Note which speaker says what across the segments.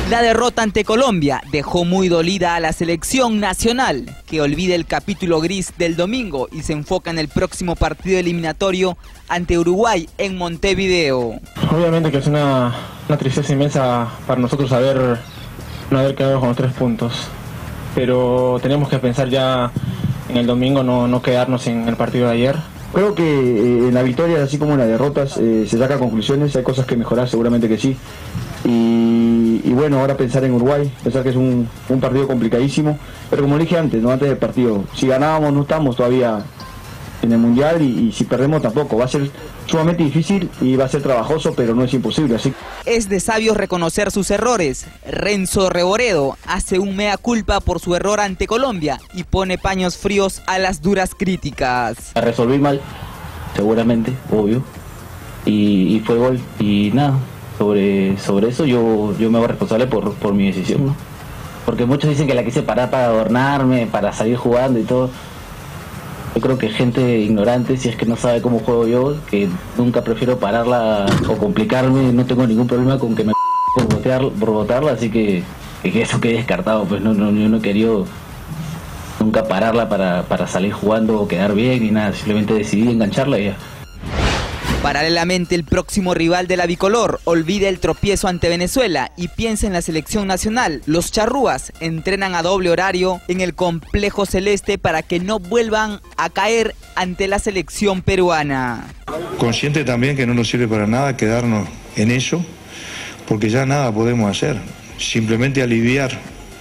Speaker 1: La derrota ante Colombia dejó muy dolida a la selección nacional, que olvida el capítulo gris del domingo y se enfoca en el próximo partido eliminatorio ante Uruguay en Montevideo.
Speaker 2: Obviamente que es una tristeza inmensa para nosotros no haber quedado con los 3 puntos, pero tenemos que pensar ya en el domingo, no quedarnos en el partido de ayer.
Speaker 3: Creo que en la victoria, así como en las derrotas, se saca conclusiones, hay cosas que mejorar, seguramente que sí. Y bueno, ahora pensar en Uruguay, pensar que es un partido complicadísimo, pero como dije antes del partido, si ganábamos no estamos todavía en el Mundial y si perdemos tampoco. Va a ser sumamente difícil y va a ser trabajoso, pero no es imposible. Así.
Speaker 1: Es de sabios reconocer sus errores. Renzo Reboredo hace un mea culpa por su error ante Colombia y pone paños fríos a las duras críticas.
Speaker 4: La resolví mal, seguramente, obvio, y fue gol. Y nada, sobre eso yo me hago responsable por mi decisión, ¿no? Porque muchos dicen que la quise parar para adornarme, para salir jugando y todo. Yo creo que gente ignorante, si es que no sabe cómo juego yo, que nunca prefiero pararla o complicarme, no tengo ningún problema con que me por botarla, así que eso quede descartado, pues yo no he querido nunca pararla para salir jugando o quedar bien ni nada, simplemente decidí engancharla y ya.
Speaker 1: Paralelamente, el próximo rival de la bicolor olvida el tropiezo ante Venezuela y piensa en la selección nacional. Los charrúas entrenan a doble horario en el complejo celeste para que no vuelvan a caer ante la selección peruana.
Speaker 5: Consciente también que no nos sirve para nada quedarnos en eso, porque ya nada podemos hacer. Simplemente aliviar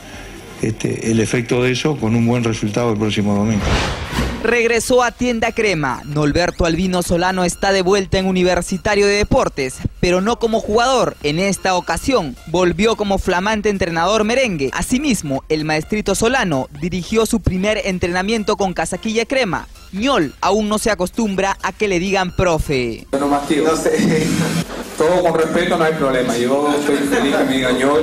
Speaker 5: el efecto de eso con un buen resultado el próximo domingo.
Speaker 1: Regresó a Tienda Crema. Norberto Albino Solano está de vuelta en Universitario de Deportes, pero no como jugador. En esta ocasión volvió como flamante entrenador merengue. Asimismo, el maestrito Solano dirigió su primer entrenamiento con casaquilla crema. Ñol aún no se acostumbra a que le digan profe.
Speaker 6: Yo no mastigo. No sé. Todo con respeto, no hay problema. Yo estoy feliz que me digan Ñol.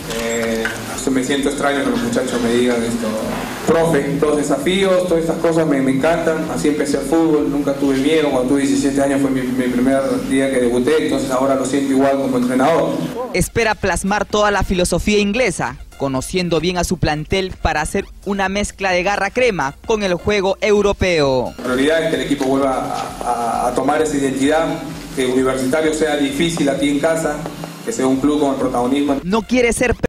Speaker 6: Me siento extraño que los muchachos me digan esto. Profe, los desafíos, todas estas cosas me encantan. Así empecé el fútbol, nunca tuve miedo. Cuando tuve 17 años fue mi primer día que debuté, entonces ahora lo siento igual como entrenador.
Speaker 1: Espera plasmar toda la filosofía inglesa, conociendo bien a su plantel para hacer una mezcla de garra crema con el juego europeo.
Speaker 6: La prioridad es que el equipo vuelva a tomar esa identidad, que Universitario sea difícil aquí en casa, que sea un club con protagonismo.
Speaker 1: No quiere ser